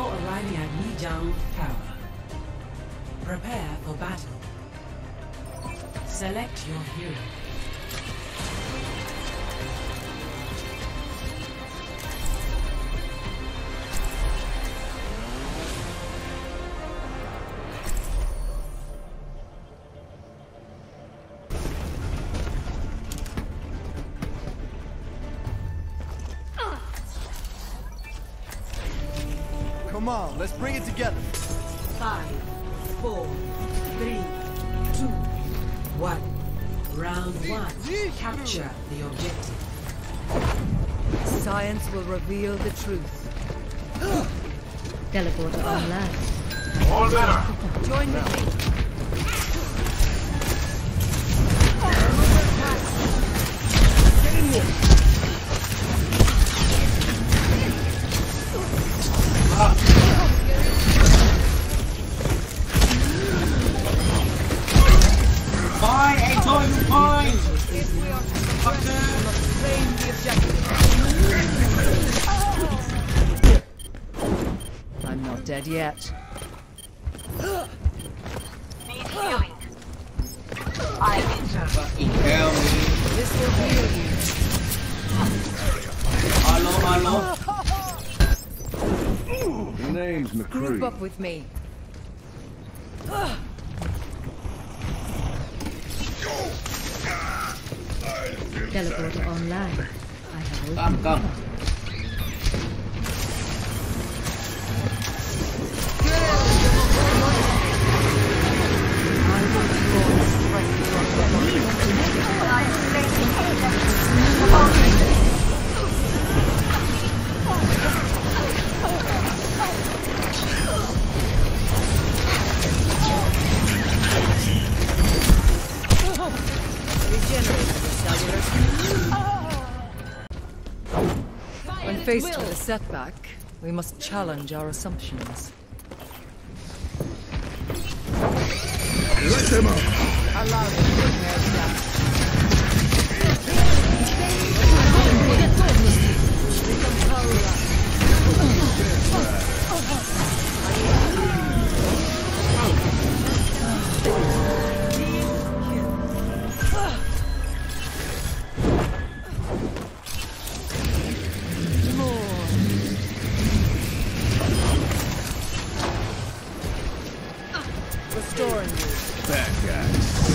Now arriving at Lijiang Tower. Prepare for battle. Select your hero. Come on, let's bring it together. 5, 4, 3, 2, 1. Round 1. Capture the objective. Science will reveal the truth. Teleporter online. All better. Join with me. Get in here. Fine, enjoy the fine. I'm not dead yet. Need healing. I'm injured. Fucking hell, man. This will heal you. Hello, hello. The name's Group McCree. up with me. Teleporter online. I have Come. When faced with a setback, we must challenge our assumptions. Let them up. Allow them to repair the damage. Restoring you. Bad guy.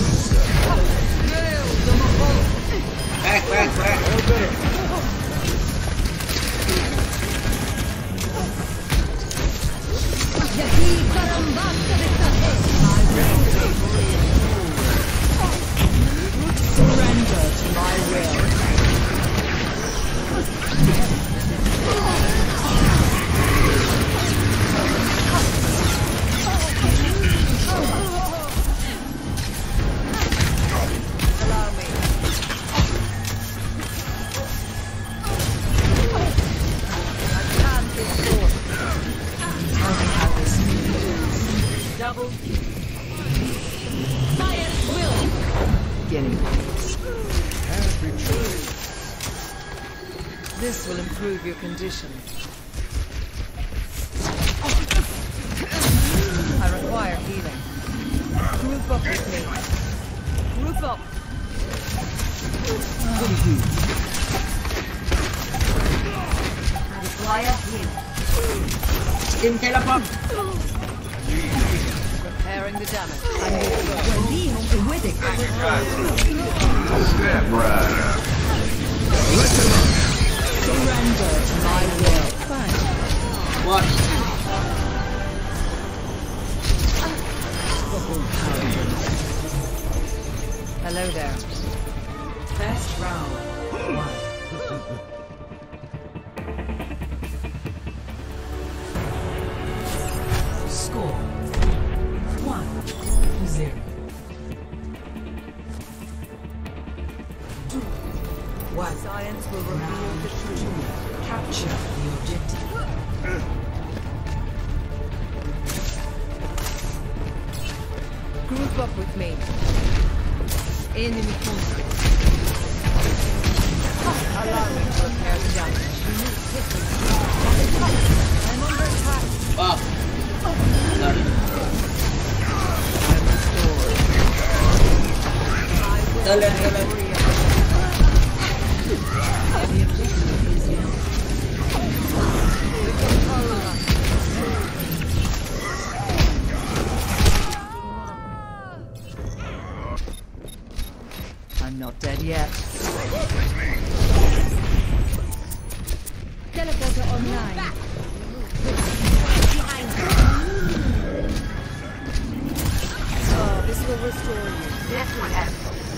Back. All better. Surrender to my will. Allow me. I can't be forced. Double. Science will. Getting This will improve your condition. I require healing. Group up with me. Group up. I require healing. Skin teleport. Repairing the damage. I Step right up. Let them up. surrender to my will. Fine. What? Hello there. Best round 1. Score 1-0. 2, 1. Science will reveal the truth. Capture the objective. Group up with me. Enemy contact. Allow me to repair the damage. I'm under attack. Wow. Sorry. Dalan. I'm not dead yet. Teleporter online. Oh, this will restore you. This will help.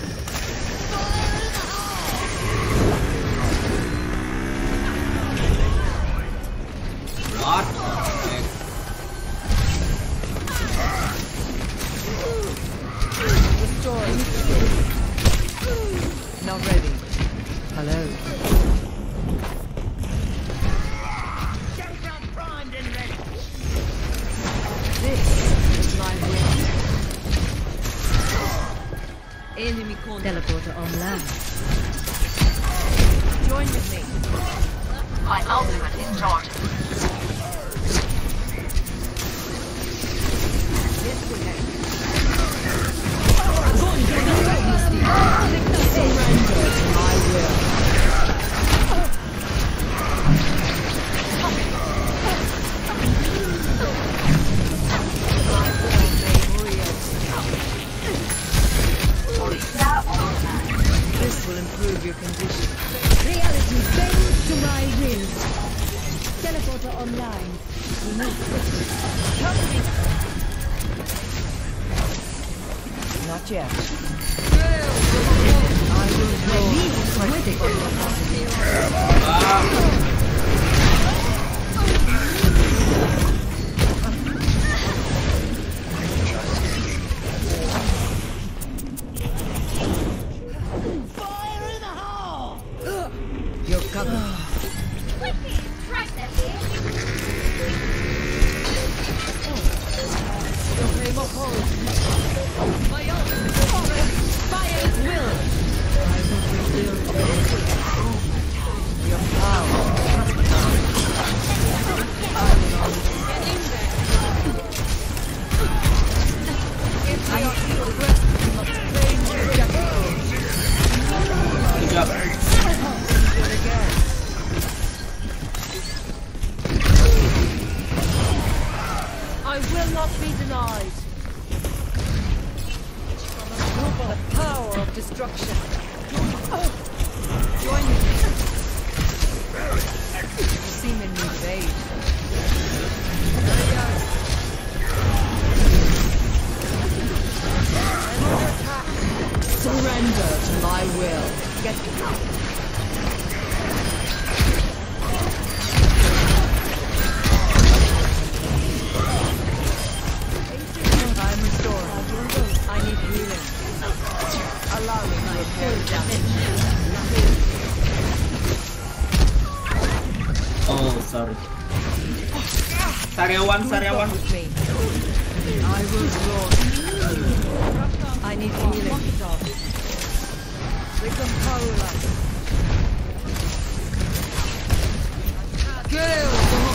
What? Restore. Not ready. Hello. This is my will. Enemy corner. Teleporter online. Join with me. My ultimate is charged. This will help. Surrender to my will. This will improve your condition. Reality bends to my will. Teleporter online. We need quickly. Not yet. I will roll with it. You're coming. Fire at will. I will rebuild your power. I will always get in there. If I feel rest, you must claim your jackal. Good job. Do it again. I will not be denied. The power of destruction. Join me. The seamen need aid. Surrender to my will. Get out. I'm restored. I need healing. Allow me to repair damage. Oh, sorry. Sariawan. With me. I will roar. I need healing. Become powerless. Gale!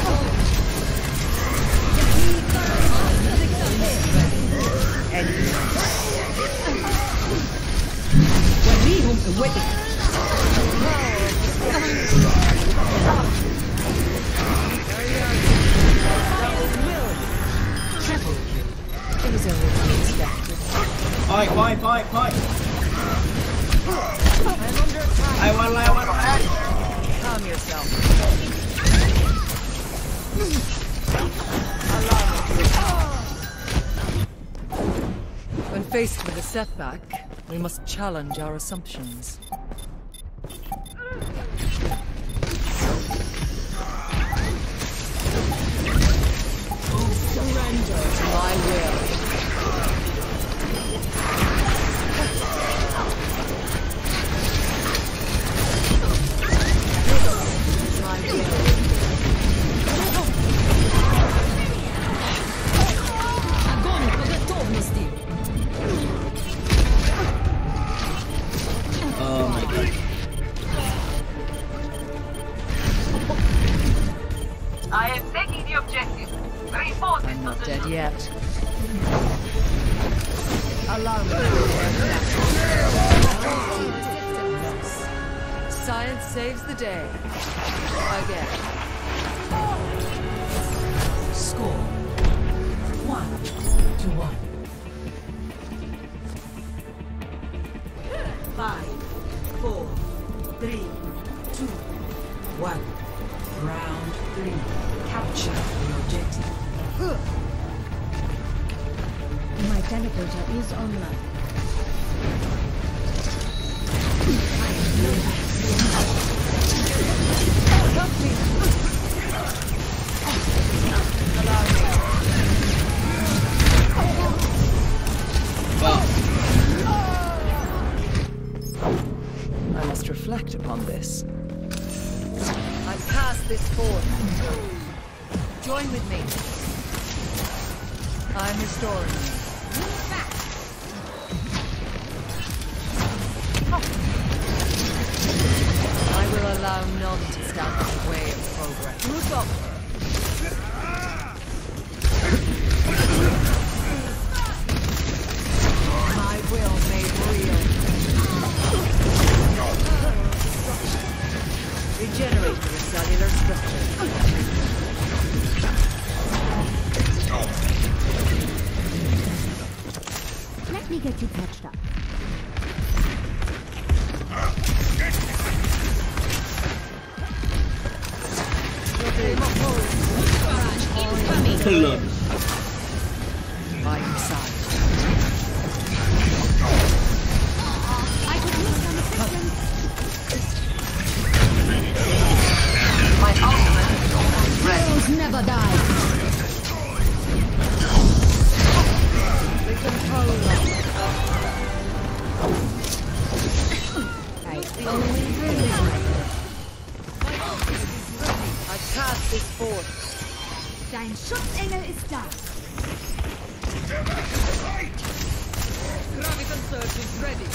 Fight. I'm under attack. I want. Calm yourself. When faced with a setback, we must challenge our assumptions. Surrender to my will. My will. Огонь по готовности! Oh my god. I am taking the objective. I'm not dead yet. Allow me. Science saves the day. Again. Score 1-1. 5, 4, 3, 2, 1. Round 3. Capture the objective. My teleporter is online. I must reflect upon this. I pass this forth. Join with me. I'm restoring you. I will allow none to stand in the way of progress. Move up. My will made real. Regenerate the cellular structure. Let me get you patched up. Lord. By your side. I could use some assistance. My ultimate is almost ready. Heroes never die. I only dream. I cast this forth. Dein Schutzengel ist da. Graviton Surge is ready.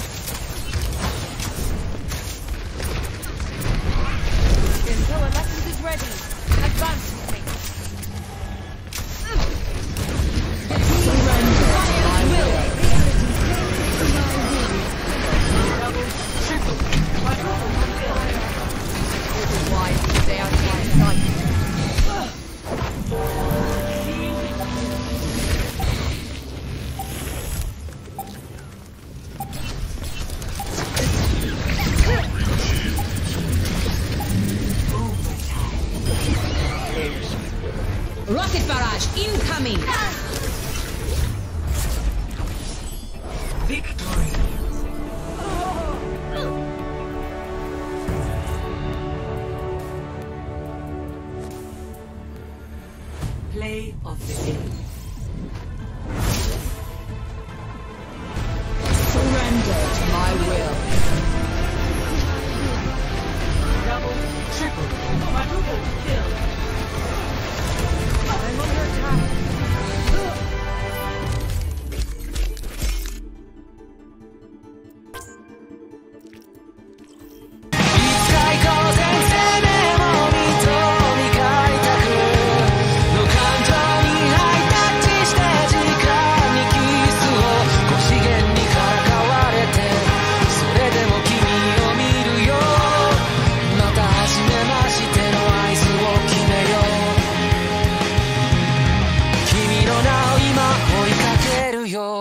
Intellectus is ready. Advance with me. Surrender to my will. It is wise to stay out of my sight. Rocket barrage incoming! Victory! Play of the game. Surrender to my will. Double, triple, quadruple kill. I'm under attack. よ